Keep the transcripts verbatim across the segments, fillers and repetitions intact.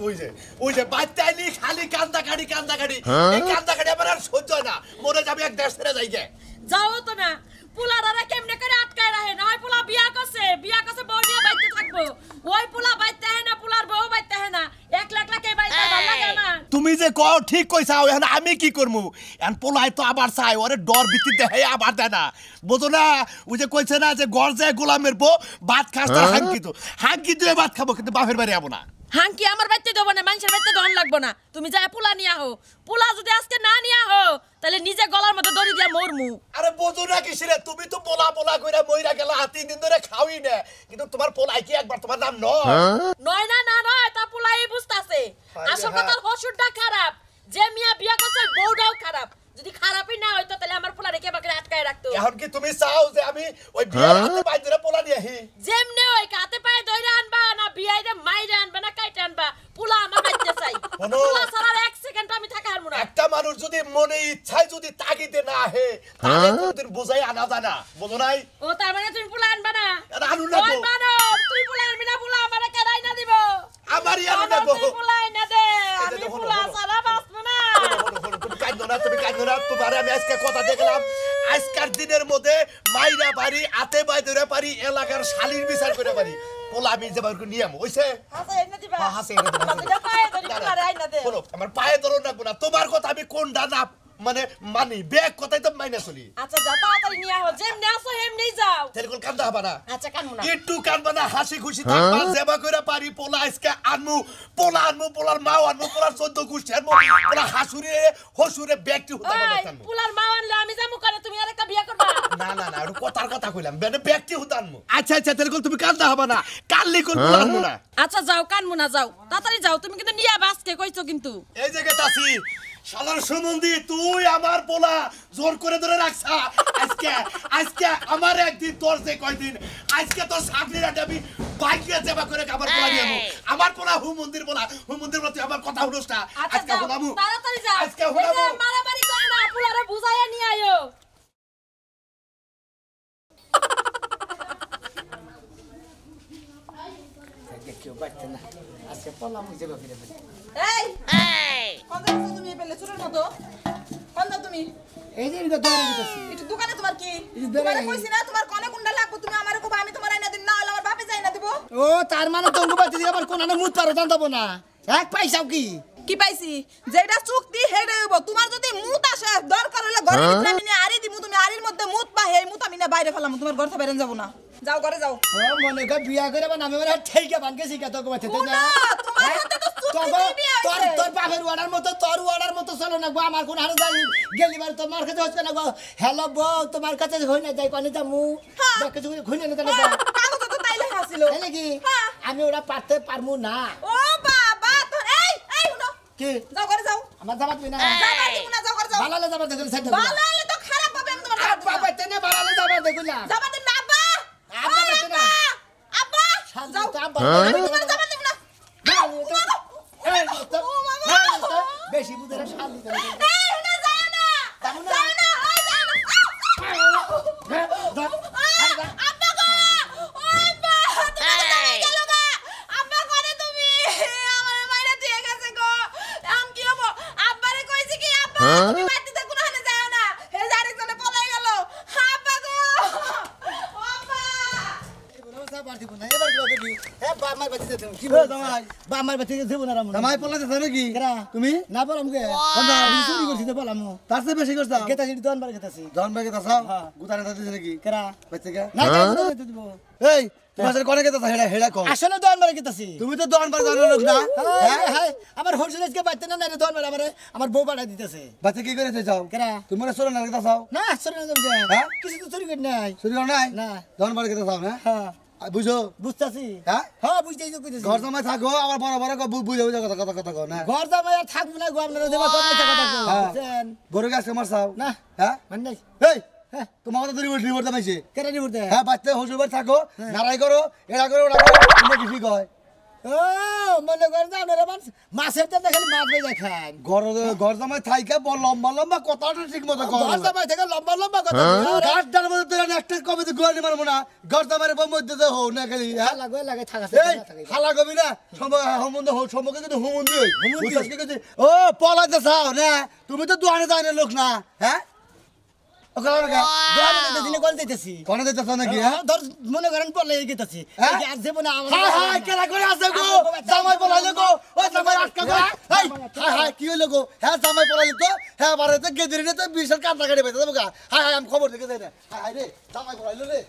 ওই যে ওই যে বাচ্চাইলি খালি কান্দা কাটি কান্দা কাটি এই কান্দা কাটি আমার আর সহ্য হয় না মরে যাবে এক দেশ ছেড়ে যাই গে যাও তো না পোলারা কেমনে করে আটকায় রাখে না হয় পোলা বিয়া করছে বিয়া করছে বউ নিয়ে বাইতে থাকবো ওই পোলা বাইতে হয় না পোলার বউ বাইতে হয় না এক লাখ লাখ এই বাইতে ভালো লাগে না তুমি যে কও ঠিক কইছাও এখন আমি কি করমু এখন পোলাই তো আবার চাই ওরে ডর ভিত্তি দেহে আবার দেয় না বুঝো না ওই যে কইছে না যে ঘর যায় গোলামের বউ ভাত খাস তো হাঙ্কি তো হাঙ্কি দিয়ে ভাত খাবো কিন্তু বাপের বাড়ি যাবো না হাঙ্কি আমার বাইতে দেবো না মানুষের বাইতে দন লাগবো না তুমি যা পোলা নিয়ে আহো পোলা যদি আজকে না নিয়ে আহো তাহলে নিজে গলার মধ্যে দড়ি দিয়ে মরমু আরে বুঝো না কিসিরে তুমি তো পোলা পোলা কইরা মইরা গেলা তিন দিন ধরে খাওই না কিন্তু তোমার পোলাই কি একবার তোমার নাম নয় নয় না না নয় তা পোলাই বুঝতাছে আসল কথা হসুরটা খারাপ যে মিয়া বিয়া করছে বউটাও খারাপ যদি খারাপই না হইতো তাহলে আমার পোলা রেখে বাকরে আটকায় রাখতো এখন কি তুমি চাও যে আমি ওই বিয়ের হাতে পাই ধরে পোলা নিয়ে আহি যেমনে ওই হাতে পায়ে ধরে আনবা না বিয়াইরে মাইরে আনবা না কাইতে আনবা পোলা আমার বাইতে চাই পোলা ছাড়া এক সেকেন্ড আমি থাকা হারমু না একটা মানুষ যদি মনে ইচ্ছায় যদি তাগিদে না আহে তাহলে কোনদিন বুঝাই আনা যায় না বুঝো নাই ও তার মানে তুমি পোলা আনবা না আনু না ওই মানো তুই পোলা আনবি না পোলা আমারে কেরাই না দিব আমারই আনু না গো পোলা না দে আমি পোলা ছাড়া বাঁচবো না তুমি কাঁদো না তুমি কাঁদো না তোমার আমি আজকে কথা দেখলাম আজকের দিনের মধ্যে মাইরা বাড়ি আতে বাইদরে পারি এলাকার শালির বিচার করে পারি পোলা আমি যাবার নিয়ম হইছে হাসে এনে দিবা হ্যাঁ হাসে এনে দিবা তুই পায়ে ধরি পোলা রাই না দে বলো আমার পায়ে ধরো না গুনা তোমার কথা আমি কোনটা না মানে মানি ব্যাগ কথাই তো মাইনা চলি আচ্ছা যা তাড়াতাড়ি নিয়ে আও যেমনে আসো এমনি যাও তেলকুল কান্দা হবে না আচ্ছা কানমু না একটু কানবা না হাসি খুশি থাকবা সেবা করে পারি পোলা আজকে আনমু পোলা আনমু পোলার মাও আনমু পোলার চোদ্দ গোষ্ঠী আনমু পোলা হাসুরে হসুরে ব্যাগটি হতা বলতে আনমু পোলার মা আনলে আমি যামু করে তুমি আরেকটা বিয়া করবা না না না একটু কথার কথা কইলাম বেনে ব্যাগটি হতা আনমু আচ্ছা আচ্ছা তেলকুল তুমি কান্দা হবে না কাললি কোন পোলা আনমু না আচ্ছা যাও কানমু না যাও তাড়াতাড়ি যাও তুমি কিন্তু নিয়া বাসকে কইছো কিন্তু এই জায়গায় তাসি শালার সুমন্দি তুই আমার পোলা জোর করে ধরে রাখছা আজকে আজকে আমার একদিন তোর যে কয়দিন আজকে তোর সাগরিরা দেবী বাইকে যাবা করে আমার পোলা নিয়ে আমার পোলা হু মন্দির পোলা হু মন্দির প্রতি আমার কথা শুনোস না আজকে হুনামু তাড়াতাড়ি যাও আজকে হুনামু মারামারি করে না পোলারে বুঝাইয়া নিয়ে আইও কেউ বাড়তে না আজকে পোলা মুজে ফিরে ফিরে এই এই কোন দাও তুমি পেলে চুরের মতো কোন দাও তুমি এই যে এটা ধরে দিতেছি এটা দোকানে তোমার কি তোমারে কইছি না তোমার কোনে কোনটা লাগবে তুমি আমারে কইবা আমি তোমার আইনা দিন না হলে আমার বাপে যাই না দিব ও তার মানে তঙ্গু বাতি দিয়ে আবার কোনানে মুত পারো জান দেব না এক পয়সাও কি কি পাইছি যেটা চুক্তি হেডে হইব তোমার যদি মুত আসে দরকার হলে ঘরে ভিতরে আমি নিয়ে আরি দিমু তুমি আরির মধ্যে মুত বা হেই মুত আমি না বাইরে ফেলাম তোমার ঘর থেকে বেরেন যাব না যাও ঘরে যাও ও মনে কর বিয়া করে বা নামে মানে ঠেইকা বানকে শিখা তো কইতে তাই না তোমার সাথে তো চুক্তি বিয়ে তোর হইছে তোর বাপের ওয়ার্ডার মতো তোর ওয়ার্ডার মতো চলো না গো আমার কোন হারে যাই গেলি বার তোমার কাছে হচ্ছে না গো হ্যালো বউ তোমার কাছে হই না যাই কোনে যামু দেখে তুমি খুলে না জানো কাগজ তো তাইলে হাসিল তাহলে কি আমি ওরা পারতে পারমু না ও বাবা তোর এই এই উনো কি যাও ঘরে যাও আমার যাবা তুমি না যাবা তুমি না যাও ঘরে যাও ভালো যাবা দেখুন সাইড ভালো হলে তো খারাপ হবে আমি তোমার বাবা তেনে ভালো যাবা দেখুন না যাবা দিন না আব্বা আব্বা বেটা না আব্বা যাও তো আব্বা আমি তোমার যাবা দিন না এই তো বেশি বুঝে না শালি করে এই না যায় না যায় না ওই যায় না আব্বা গো ও আব্বা তুমি যাই গেল গা আব্বা করে তুমি আমার মাইরা দিয়ে গেছে গো আম কি হবো আব্বারে কইছি কি আব্বা তুমি বাড়িতে থাকো না যায় না হে আরেকজনে পলাই গেল আব্বা গো ও আব্বা তুমি না বললাম কে চুরি করছি তো বললাম তার চেয়ে বেশি করছ গেতাছি দন বার গেতাছি দন বার গেতাছ গুতারে দিতে নাকি কেরা বাচ্চা কে না দিতে দিব এই তুমি আসলে কোনে গেতাছ হেডা হেডা কো আসলে দন বার গেতাছি তুমি তো দন বার জানো লোক না হ্যাঁ হ্যাঁ আমার হোলসেলকে বাইতে না না দন বার আমারে আমার বউ বাড়া দিতেছে বাচ্চা কি করে যাও কেরা তুমি না চোর না গেতাছ না চোর না যাও হ্যাঁ কিছু তো চুরি করি নাই চুরি কর নাই না দন বার গেতাছ না হ্যাঁ বুঝো বুঝতাছি হ্যাঁ হ্যাঁ বুঝতেই তো কইতেছি ঘর জামাই থাকো আবার বড় বড় বুঝে বুঝে কথা কথা কথা কও না ঘর জামাই আর থাকবো না গো আপনারা দেবা কথা কথা কও বুঝছেন গরু গাছ কামার চাও না হ্যাঁ মানে এই হ্যাঁ তোমার কথা ধরে উঠলি বলতে পাইছে কেন নি বলতে হ্যাঁ বাচ্চা হুজুর বাড়ি থাকো নারাই করো এরা করো ওরা করো তুমি কি ঠিক হয় ও মনে করেন যে আপনারা মাছের তেল খালি মাছ বেজে খান ঘর ঘর জামাই থাইকা বল লম্বা লম্বা কথাটা ঠিক মতো কর ঘর জামাই থেকে লম্বা লম্বা কথা গাছটার মধ্যে তোরা একটা কবে তো গোয়ালি মারবো না ঘর জামাইয়ের মধ্যে তো হও না খালি হালা গো লাগে থাকা এই হালা গবি না সম্বন্ধ হও সম্পর্কে কিন্তু হুমুন্দি হই হুমুন্দি ও পলাতে চাও না তুমি তো দুয়ারে যায় না লোক না হ্যাঁ মনে করেন বলে গেছি কি হইলো গো হ্যাঁ জামাই পড়ালি তো হ্যাঁ বাড়িতে গেদিরি তো বিশাল কাঁদা কাটি পেতে দেবো হ্যাঁ হ্যাঁ আমি খবর দেখে যাই না হ্যাঁ রে জামাই পড়াইলো রে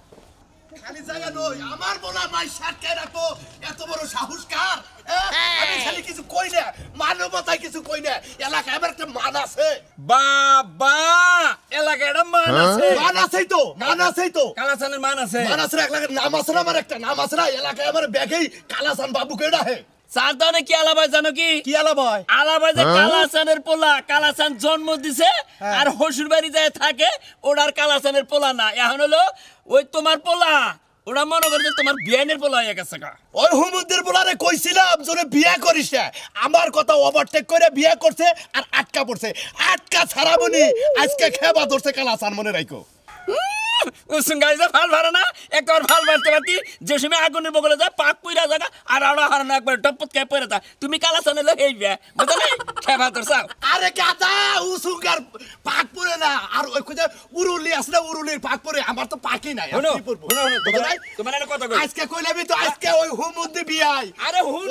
খালি জায়গা নই আমার বলা মাই সাটকায় রাখো এত বড় সাহস কার আমি খালি কিছু কই না মানবতায় কিছু কই না এলাকায় আমার একটা মান আছে বাবা এলাকায় একটা মান আছে মান আছেই তো মান আছেই তো কালাসানের মান আছে মান আছে এক লাখের নাম আছে না আমার একটা নাম আছে না এলাকায় আমার ব্যাগেই কালাসান বাবুকে ডাহে চার দানে কি আলাবাই জানো কি কি আলাবাই আলাবাই যে কালাসানের পোলা কালাসান জন্ম দিছে আর হসুর বাড়ি যায় থাকে ওটার কালাসানের পোলা না এখন হলো ওই তোমার পোলা ওরা মনে করে তোমার বিয়ানের পোলা হয়ে গেছে গা ওই হুমুদের পোলারে কইছিলাম জোরে বিয়ে করিস না আমার কথা ওভারটেক করে বিয়ে করছে আর আটকা পড়ছে আটকা ছাড়াবনি আজকে খেবা ধরছে কালাসান মনে রাখো উসুন গাইছে ফাল ভাড়া না একবার ফাল মারতে পারতি যে সময় আগুনের বগলে যায় পাক পুইরা জায়গা আর আড়া হারানো একবার টপত কে পড়ে তা তুমি কালাসানে লো এই বিয়া বুঝলে নাই খেবা তোর চাও আরে গাদা উসুঙ্গার পাক পড়ে না আর ওই কইতে উরুলি আছে না উরুলির পাক পড়ে আমার তো পাকি নাই শুনো কি করব শুনো তোমার তোমার একটা কথা কই আজকে কইলামি তো আজকে ওই হুমুদি বিয়াই আরে হুন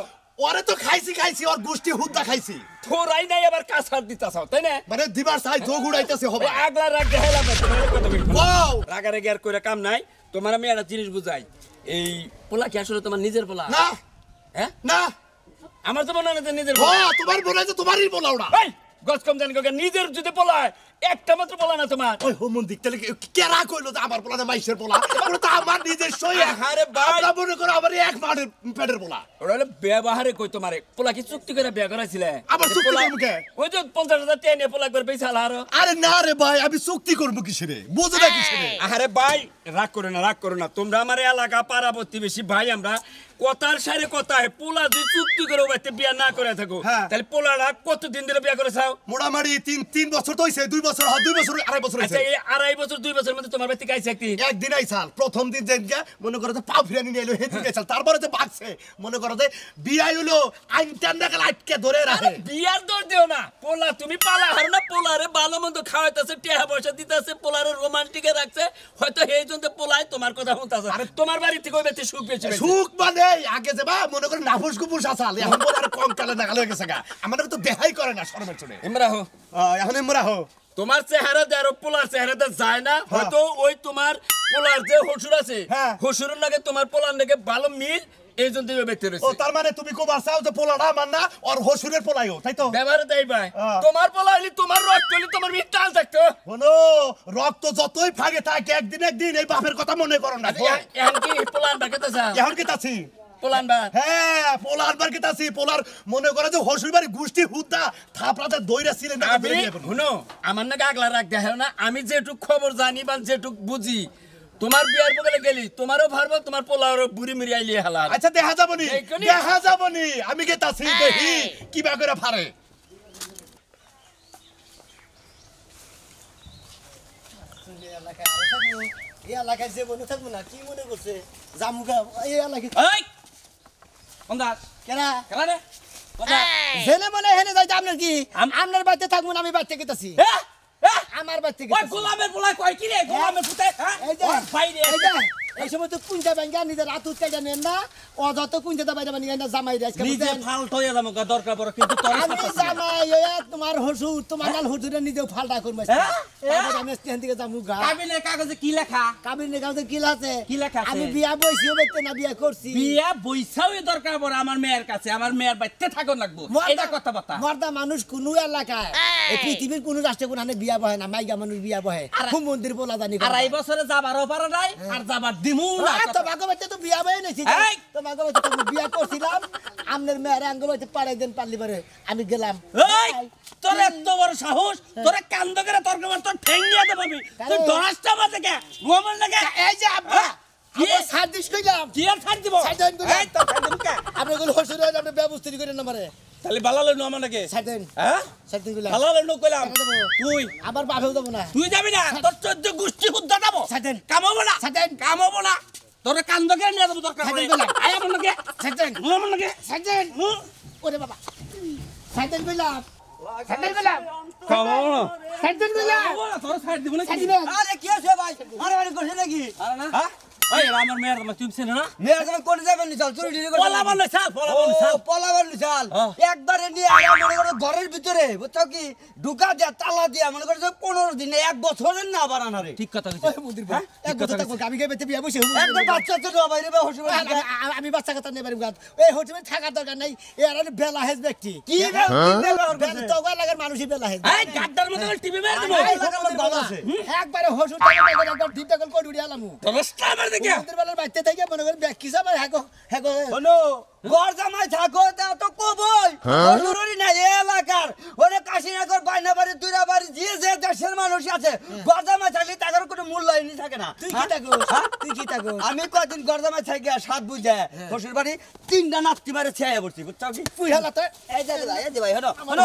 ওরে তো খাইছি খাইছি ওর গোষ্ঠী হুদ্দা খাইছি থোরাই নাই আবার কাছার দিতাছাও তাই না মানে দিবার চাই যোগ উড়াইতেছে হবে আগলা রাগ দেখাইলাম না তোমার কথা কই ওয়াও রাগারে গিয়ার কইরা কাম নাই তোমার আমি একটা জিনিস বুঝাই এই পোলা কি আসলে তোমার নিজের পোলা না হ্যাঁ না আমার তো মনে হয় যে নিজের ও তোমার বলে যে তোমারই বলা ওটা এই গছ কম জানি কই নিজের যদি পোলা একটা মাত্র পোলা না তোমার ওই হুমুন দিক তাহলে কেরা কইলো যে আমার পোলা না মাইশের পোলা ওটা তো আমার নিজের সই আরে ভাই আমরা মনে করো আমার এক মাঠের পেটের পোলা ওরা হলো ব্যবহারে কই তোমারে পোলা কি চুক্তি করে বিয়া করাইছিলে আবার চুক্তি করব কে ওই যে পঞ্চাশ হাজার টাকা নিয়ে পোলা একবার বেচাল আর আরে না রে ভাই আমি চুক্তি করব কিসেরে বুঝো না কিসেরে আরে ভাই রাগ করো না রাগ করো না তোমরা আমার এলাকা পাড়া প্রতিবেশী ভাই আমরা কথার সারে কথায় পোলা যদি চুক্তি করে বাইতে বিয়া না করে থাকো তাহলে পোলাটা কতদিন ধরে বিয়া করে চাও মোটামুটি তিন তিন বছর তো হইছে দুই বছর হয় দুই বছর আড়াই বছর হইছে আচ্ছা এই আড়াই বছর দুই বছর মধ্যে তোমার বাড়িতে গাইছে একদিন একদিন আইছাল প্রথম দিন যেন গিয়া মনে করো যে পাও ফিরানি নিয়ে এলো হেঁটে গেছাল তারপরে যে বাগছে মনে করো যে বিয়াই হলো আইনটার নাগাল আটকে ধরে রাখে বিয়ার দর দিও না পোলা তুমি পালা হার না পোলারে ভালো মন্দ খাওয়াইতেছে টেহা পয়সা দিতেছে পোলারে রোমান্টিকে রাখছে হয়তো এই জন্য পোলায় তোমার কথা শুনতেছে আরে তোমার বাড়ি থেকে ওই বেতে সুখ পেয়েছে সুখ মানে আগে যে বা মনে করো নাফুস কুপুস আসাল এখন বলে আর কম কালে নাগাল হয়ে গেছে গা আমাদের তো দেখাই করে না শরমের চলে ইমরা হো এখন ইমরা হো তোমার চেহারা দে আর পোলার চেহারাতে যায় না হয়তো ওই তোমার পোলার যে হসুর আছে হসুরের লাগে তোমার পোলার লাগে ভালো মিল এই জন্য তুমি ব্যক্তি রয়েছে ও তার মানে তুমি কোবার চাও যে পোলাটা আমার না আর হসুরের পোলাইও তাই তো ব্যবহারে দেই ভাই তোমার পোলা হইলে তোমার রক্ত হইলে তোমার মিট টাল থাকতো শোনো রক্ত যতই ফাগে থাকে একদিন একদিন এই বাপের কথা মনে করো না এখন কি পোলান বাকেতে চা এখন কি তাছি পোলান বা হ্যাঁ পোলার বার কি তাছি পোলার মনে করে যে হসুর বাড়ি গোষ্ঠী হুদ্দা থাপড়াতে দইরা ছিলেন না শুনো আমার নাকি আগলা রাখ দেখো না আমি যেটুক খবর জানি বা যেটুক বুঝি তোমার বিয়ার বগলে গেলি তোমারও ভারবো তোমার পোলারও বুড়ি মিরি আইলি হালা আচ্ছা দেখা যাবনি দেখা যাবনি আমি কে তাছি দেখি কিবা করে ফারে এই এলাকায় যে মনে থাকবো না কি মনে করছে জামুকা এই এলাকায় এই কোনদাস কেনা কেলা রে জেনে মনে হেনে যাই আপনার কি আপনার বাড়িতে থাকবো না আমি বাড়িতে গেতেছি আমার বাড়িতে ওই গোলামের পোলা কয় কি রে গোলামের পুতে হ্যাঁ এই যে ভাই রে এই যে এই সময় তো কুঞ্জা ব্যাংকা নিজের রাত উঠতে নেন না অযত কুঞ্জাটা বাইরে বানিয়ে না জামাই রে আজকে নিজে ফালতো হয়ে যাবো দরকার পড়ে কিন্তু তোর আমি জামাই হইয়া তোমার হসুর তোমার নাল হসুরে নিজে ফালটা করবে তারপর আমি স্টেশন থেকে যাবো গা কাবিনের কাগজে কি লেখা কাবিনের কাগজে কি আছে কি লেখা আছে আমি বিয়া বইছিও বাইতে না বিয়া করছি বিয়া বইছাও দরকার পড়ে আমার মেয়ের কাছে আমার মেয়ের বাইতে থাকন লাগবো এটা কথা কথা মর্দা মানুষ কোন এলাকায় এই পৃথিবীর কোন রাষ্ট্রে কোন হানে বিয়া বহে না মাইগা মানুষ বিয়া বহে খুব মন্দির বলা জানি আর এই বছরে যাবারও পারে নাই আর যাবার দিমু না তো ভাগবতে তো বিয়া বহে নেছি তো ভাগবতে তো বিয়া করছিলাম আমনের মেয়ের আঙ্গলতে পাড়াই দেন পারলি পারে আমি গেলাম এই তোর এত বড় সাহস তোরে কান্দ করে তর্ক মার তোর ঠ্যাং নিয়ে দে পাবি তুই দরাসটা মাঝে কে গোমন লাগে এই যে আব্বা কি সাত দিস কইলাম কি আর ছাড় দিব সাত দিন এই তো ছাড় দিব কা আপনি কোন হসুর হয়ে আপনি ব্যবস্থা করেন না মারে তাহলে ভালো লইনো আমাকে সাত দিন হ্যাঁ সাত দিন কইলাম ভালো লইনো কইলাম তুই আবার বাপেও দেব না তুই যাবি না তোর চোদ্দ গোষ্ঠী হুদ্দা যাব সাত দিন কামাবো না সাত দিন কামাবো না তোর কান্দ করে নিয়ে যাবো দরকার পড়ে আয় আমার নাকি সাত দিন আমার নাকি সাত দিন ওরে বাবা সাত দিন কইলাম সাত দিন কইলাম কামাবো না সাত দিন কইলাম তোর ছাড় দিব না সাত দিন আরে কি আছে ভাই আরে আরে করছে নাকি আরে না হ্যাঁ ওই আমার মেয়ের তোমার তুমি চেনো না মেয়ের সঙ্গে করে যাবেন নি চল চুরি ডিরি করে পলা বললে চাল পলা বললে চাল পলাবার নি চাল হ্যাঁ। একবারে নিয়ে আয়া মনে করো ঘরের ভিতরে বুঝছো কি ঢুকা দিয়া তালা দিয়া মনে করো পনেরো দিনে এক বছরের না বাড়ানো রে ঠিক কথা ওই কইছিস মন্দির ভাই এক কথা থাকবো আমি গে বেতে বিয়া বসে একবার বাচ্চা তো বাইরে বে হসু আমি বাচ্চা কথা নেই পারি এই হোটেলে থাকার দরকার নাই এর আরে বেলা হেজ ব্যক্তি কি বেলা তো লাগার মানুষই বেলা হেজ এই গাদ্দার মতো টিভি মেরে দেবো এই লাগাবার ভালো আছে একবারে হসুর টাকা একবার দিন টাকা কোড উড়িয়ে আলামু তোর রাস্তা আমার দেখে মন্দির বেলার বাইতে থেকে মনে করেন ব্যাগ কিসা ভাই হ্যাগো হ্যাগো হলো ঘর জামাই থাকো তা তো কবই হসুরই না এলাকার ওরে কাশীনগর বাইনা বাড়ি দুইরা বাড়ি যে যে দেশের মানুষ আছে ঘর জামাই থাকলে তাদের কোনো মূল্যই থাকে না তুই কি থাকো তুই কি থাকো আমি কদিন ঘর জামাই থাকি আর সাত বুঝে শ্বশুর বাড়ি তিনটা নাতি মারে ছেয়ে পড়ছি বুঝছো কি তুই হালা তো এই যে ভাই এই যে ভাই হলো হলো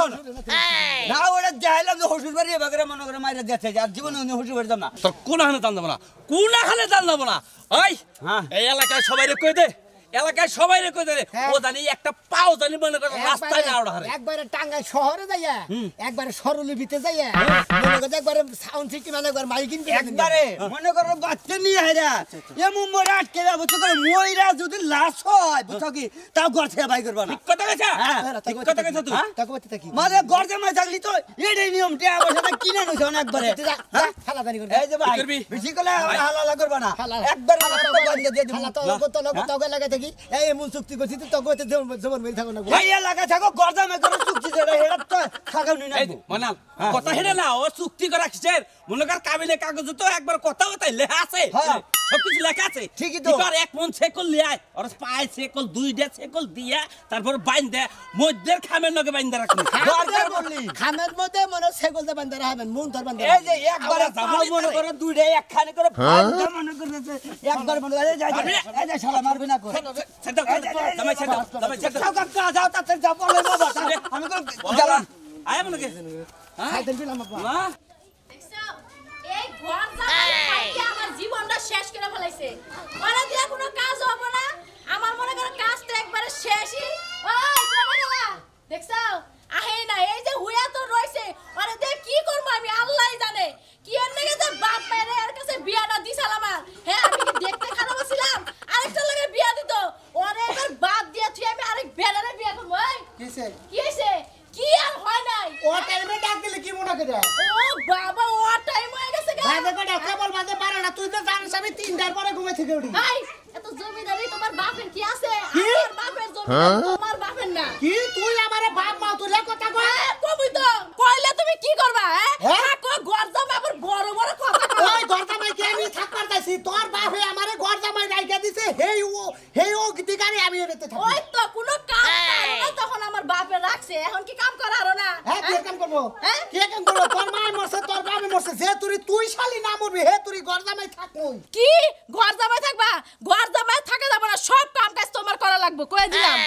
না ওরা যাইলাম যে শ্বশুর বাড়ি এবারে মনে করে মাইরে যাচ্ছে আর জীবনে উনি শ্বশুর বাড়ি যাব না তোর কোন হানে দান দেবো না কোন হানে দান দেবো না ওই হ্যাঁ। এই এলাকায় সবাই রে কই দে এলাকায় সবাই রে কই দে হ্যাঁ। ও জানি একটা পাও জানি মনে করে রাস্তায় না ওড়া হারে একবারে টাঙ্গাই শহরে যাইয়া একবারে সরলিপিতে যাইয়া মনে করে একবারে সাউন্ড সিস্টেম মানে একবার মাইকিং করে একবারে মনে করো বাচ্চা নিয়ে হেরা এমন মরে আটকে যাবো বুঝছো করে মইরা যদি লাশ হয় বুঝছো কি তাও ঘর থেকে বাই করবা না ঠিক কথা কইছা হ্যাঁ, ঠিক কথা কইছা তুই হ্যাঁ? তাকে বলতে থাকি মানে ঘর জামাই থাকলি তো এটাই নিয়ম টিয়া পয়সাটা কিনে নিছ অনেকবারে হ্যাঁ? হালা দানি করে এই যে ভাই কি করবি? বেশি করলে হালালা করবা না হালা একবারে রাস্তা বন্ধ দিয়ে দিবো হালা তো তো লোক তো লাগা থাকি এই এমন চুক্তি করছি তো তোকে জবর মেরে থাকো না ভাই এলাকা থাকো ঘর জামাই করে চুক্তি করে হেরা তো থাকাও নি না এই মানাল কথা হেরে না ও চুক্তি করা কিসের মনে কর কাবিলে কাগজ তো একবার কথা কথা লেখা আছে হ্যাঁ। সবকিছু লেখা আছে ঠিকই তো। এবার এক মন সেকল লিয়ায় আর পায় সেকল দুইটা সেকল দিয়া তারপর বাইন দে মধ্যের খামের লগে বাইন দে রাখুন দরকার বললি খামের মধ্যে মনে সেগল দে বান্দারা হবেন মন ধর বান্দারা এই যে একবারে পাও মনে করো দুইটা একখানে করে ফাইলটা মনে করে একবার মনে করে যাই এই যে শালা মারবি না করে সেটা দমাই সেটা দমাই সেটা যাও কাকা যাও তাতে যাও বলে বাবা আমি তো জ্বালান আয় মনে কে খাইতেন দিলাম আপা মা দেখছো? এই ঘর জামাই খাইতে আমার জীবনটা শেষ করে ফেলাইছে। ওরা দিয়া কোনো কাজ হবে না। আমার মনে করো কাজ তো একবারে শেষই। ওই কবে গেলা? দেখছো? আহে না এই যে হুয়া তো রইছে। ওরে দেখ কি করব আমি আল্লাহই জানে। কি এর লাগে যে বাপ মেরে এর কাছে বিয়াটা দিছাল আমার। হ্যাঁ আমি কি দেখতে খারাপ ছিলাম? আরেকটা লাগে বিয়া দিত। ওরে এবার বাদ দিয়া তুই আমি আরেক বেড়ারে বিয়া করব। ওই কিসে কি হইছে? কি আর হয় নাই? ও টাইমে ডাক দিলে কি মনে করে ও বাবা ও টাইম হয়ে গেছে গা। ভাই দেখো ডাক্তার বল বাজে পারে না তুই তো জানিস আমি তিনটার পরে ঘুমে থেকে উঠি ভাই এত জমিদারি তোমার বাপের কি আছে? আমার বাপের জমিদারি তোমার বাপের না। কি তুই আমারে বাপ মা তুলে কথা কয় হ্যাঁ, কবি তো কইলে তুমি কি করবা? হ্যাঁ হ্যাঁ? থাকো ঘর জামা আবার বড় বড় কথা কও। ওই গরজামাই কে আমি থাকবার চাইছি তোর বাপ হে আমারে গরজামাই রাইখা দিছে হেই ও হেই ও গিদিগারি আমি এতে থাকি ওই তো কোনো কাম করো না তখন আমার বাপে রাখছে এখন কি কাম করা আরো না? হ্যাঁ কি কাম করবো হ্যাঁ? কি কাম করবো তোর মা মরছে তোর বাবা মরছে যে তুই তুই শালি না মরবি হে তুই গরজামাই থাক কই কি ঘর জামাই থাকবা? ঘর জামাই থাকা যাবে না সব কাম কাজ তোমার করা লাগবে কই দিলাম।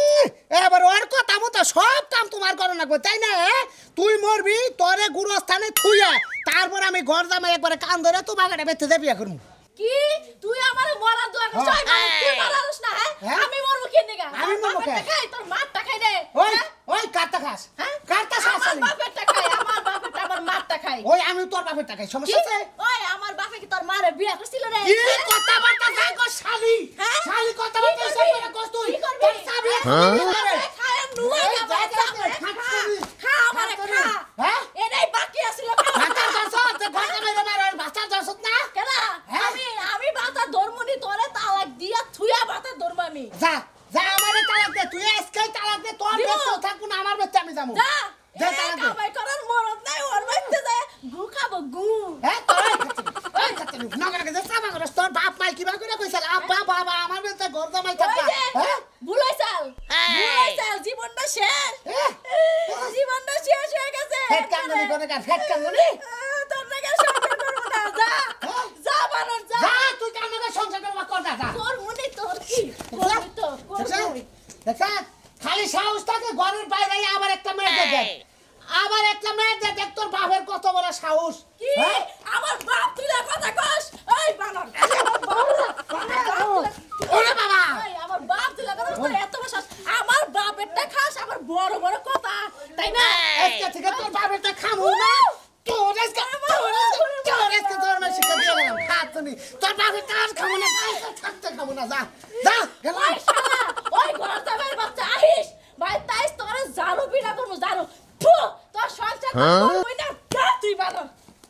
এবার ওর কথা মতো সব কাম তোমার করো লাগবে তাই না এ? তুই মরবি তোরে গুরুস্থানে থুইয়া তারপর আমি ঘর জামাই একবারে কান ধরে তো বাগানে বেঁচে যাবি এখন কি তুই আমার মরার দোয়া করছ হ্যাঁ। তুই মারারস না হ্যাঁ হ্যাঁ? আমি মরবো কি নিগা আমি মরবো কে? খাই তোর মারটা খাই রে ওই হ্যাঁ? ওই কাটটা খাস হ্যাঁ? কাটটা খাস আমার শালি। বাপেরটা খাই আমার বাপেরটা আমার মারটা খাই ওই আমি তোর বাপের টাকাই কি সমস্যা আছে ওই আমার বাপে কি তোর মারে বিয়ে করছিল রে কি কথা বার্তা যাই কো শালি হ্যাঁ? শালি কথা কি বার্তা করবি? সব করে কস তুই কি করবি? তোর চাবি হ্যাঁ? খায় নুয়ে এই না যা, ভাই যা, খা যা, খা, তুই। খা আমারে খা, খা হ্যাঁ? এটাই বাকি আছিল ভাতা দর্শক তে ভাতা মেরে মারে ভাতা দর্শক না কেনা হ্যাঁ? আমি আমি বাতা ধর্মনি তোরে তালাক দিয়া থুয়া বাতা ধর্ম আমি যা যা আমারে তালাক দে তুই আজকেই তালাক দে তোর দিব। বেতে থাকবো না আমার বেতে আমি যাবো যা যা এই তালাক দে কামাই করার মরদ নাই ওর বাইতে যায় গু খাবো গু হ্যাঁ তোর ওই খাতে না করে যে সাবা করে তোর বাপ মাই কিবা করে কইছাল আব্বা বাবা আমার বেতে গরদামাই ওই থাকবা যে হ্যাঁ বুলাইছাল বুলাইছাল জীবনটা শেষ জীবনটা শেষ হয়ে গেছে ফেট কান্দনি করে কার ফেট কান্দনি তোর নাকি সংসার করবো না যা যা বানর যা যা তুই কান্দনি সংসার করবা কর দেখা খালি সাহস থাকে ঘরের বাইরে আবার একটা মেয়ে দেখ আবার একটা মেয়ে দেখ তোর বাপের কত বড় সাহস কি আমার বাপ তুই কথা কস এই বানর ওরে বাবা এই আমার বাপ তুই কথা কস এত বড় সাহস আমার বাপেরটা খাস আমার বড় বড় কথা তাই না আজকে থেকে তোর বাপেরটা খামু না তোর আজকে তোর আজকে তোর মা শিক্ষা দিয়ে গেলাম খা তুমি তোর বাপের কাজ খামু না থাকতে খামু না যা যা গেল ওই শালা ওই ঘর যাবার বাচ্চা আহিস ভাই তাই তোর জারু বিনা করব জারু ফু তোর সংসার করবই না যা তুই বানর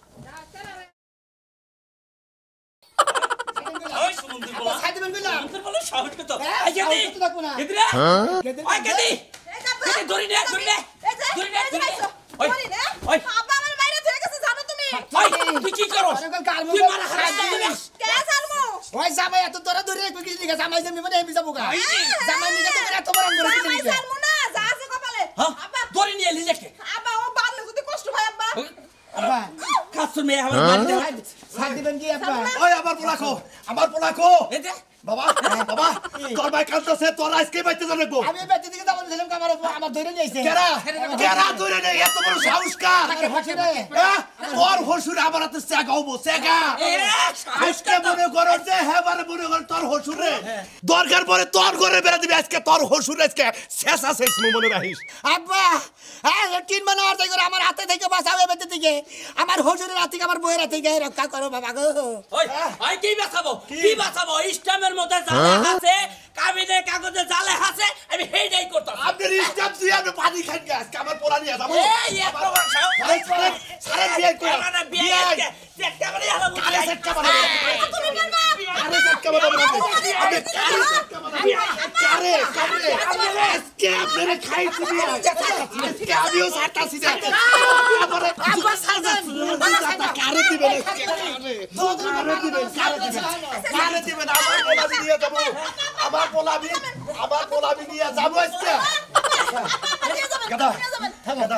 ওই সমুদ্রের পোলা খাইতে পারবি না সমুদ্রের পোলা সাহস কত হ্যাঁ, এই গেদি সাহস তো থাকবো না। গেদিরা গেদি- ওই গেদি এই যাবা এই ধরি নে ধরি নে এই যে ধরি নে এই যে ধরি নে আইছো ওই ধরি নে ওই আব্বা আমার মাইরা থয়ে গেছে জানো তুমি ওই তুই কি করস ওরে কোন কাল তুই মারা খারাপ মুখ দিবি কে জানমু ওই জামাই এত তোরা ধরে রাখবি কিছু দিকে জামাই জমি মানে এমনি যাবো গা জামাই নিকে তো এত বড় করে কিছু জামাই দিকে জানমু না যা আছে কপালে হ্যাঁ আব্বা ধরি নিয়ে এলি দেখে আব্বা ও বাড়লে যদি কষ্ট হয় আব্বা আব্বা কাসুর মেয়ে আমার মারি দে সাথ দিবেন কি আব্বা ওই আমার পোলা কো আমার পোলা কো এই দে বাবা বাবা তোর ভাই কাঁদতেছে তোর আজকে বাইতে জানাবো আমি বেতে দিকে যাবো দিলাম আমার আমার ধরে নিয়েছে কেরা কেরা ধরে নে এত বড় সাহস কার তাকে ফাঁসি রে হ্যাঁ? তোর হসুর আমার হাতে চেগা হবো চেগা আজকে মনে করো যে হ্যাঁ বারে মনে কর তোর হসুরে দরকার পরে তোর ঘরে বেড়া দিবি আজকে তোর হসুর আজকে শেষ আছে মনে রাখিস আব্বা হ্যাঁ তিন মানে অর্থ করে আমার হাতে থেকে বাঁচাবে বেতে দিকে আমার হজুরের হাত থেকে আমার বইয়ের হাতে থেকে রক্ষা করো বাবা গো ওই ওই কি বাঁচাবো কি বাঁচাবো ইস্টামের মধ্যে জালে আছে কাবিনে কাগজে জালে আছে আমি হেইডাই করতাম আপনি রিস্টাপ দিয়ে আমি পানি খাই গে আজকে আমার পোলা নিয়ে যাবো এই এত বড় সাহস সারা সারা বিয়ে করে না বিয়ে আজকে চেষ্টা করে হলো কারে সেটকা বানাবো কারে সেটকা বানাবো আমি কারে সেটকা বানাবো কারে কারে আজকে আপনারা খাইছি বিয়ে আজকে আমিও সারতাছি না আমার আব্বা সাজা কারে দিবেন আজকে কারে দিবেন কারে দিবেন কারে দিবেন আমার পোলা নিয়ে যাবো আমার পোলা আমি আমার পোলা আমি নিয়ে যাবো আজকে গাদা গাদা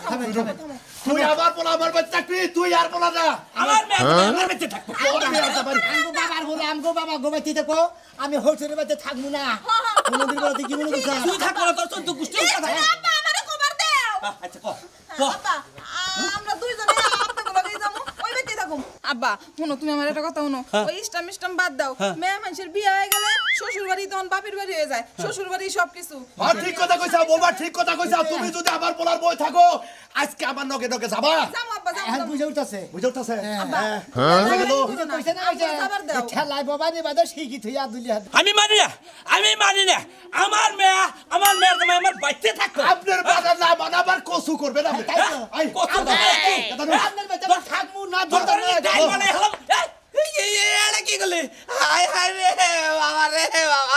তুই আমার পোলা আমার বাচ্চা চাকরি তুই আর পোলা না আমার মেয়ে আমার বেঁচে থাকবো তোর মেয়ে আছে বাড়ি আমগো বাবার বলে আমগো বাবা গোবাইতে দেখো আমি হজুরের বাড়িতে থাকবো না কোনদিন বলতে কি মনে করছ তুই থাকবো না তোর চোদ্দ গোষ্ঠী কথা আব্বা আমারে খবর দাও আচ্ছা কো আব্বা আমরা দুইজনে আপনাকে লাগি যাবো ওই বেতে থাকুম আব্বা শুনো তুমি আমার একটা কথা শুনো ওই ইস্টাম ইস্টাম বাদ দাও মেয়ে মানুষের বিয়ে হয়ে গেলে শ্বশুর বাড়ি তখন বাপের বাড়ি হয়ে যায় শ্বশুর বাড়ি সবকিছু হ্যাঁ ঠিক কথা কইছা বৌমা ঠিক কথা কইছা তুমি যদি আমার পোলার বই থাকো আজকে আমার নগে নগে যাবা যাও আব্বা যাও এখন বুঝে উঠতেছে বুঝে উঠতেছে বুঝে কইছে না ওই যে ঠেলাই বাবা নি বাদে শিখি থইয়া দুলিয়া আমি মানি না আমি মানি না আমার মেয়ে আমার মেয়ের জামাই আমার বাইতে থাকতো আপনার বাবা না বানাবার কসু করবে না তাই তো। আই কত আপনার বেটা থাকবো না ধরতে কি করলি হাই হাই রে বাবা রে বাবা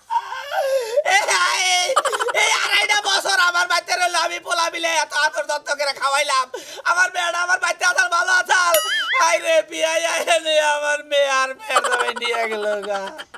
এই আড়াইটা বছর আমার বাচ্চা রইলো আমি পোলা মিলে এত আদর যত্ন করে খাওয়াইলাম আমার মেয়েটা আমার বাচ্চা আসাল ভালো আসাল হাই রে পিয়াই আমার মেয়ে আর মেয়ের নিয়ে গেল গা